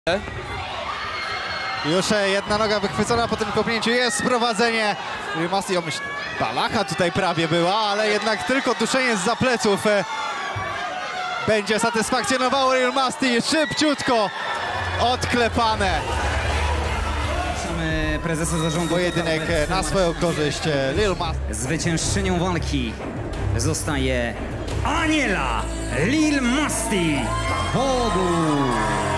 Już jedna noga wychwycona po tym kopnięciu, jest sprowadzenie. Masti, balacha tutaj prawie była, ale jednak tylko duszenie zza pleców będzie satysfakcjonowało Real Masti. Szybciutko odklepane. Prezesa zarządu pojedynek na swoją korzyść. Real Masti. Zwyciężczynią walki zostaje Aniela Real Masti Bogusz.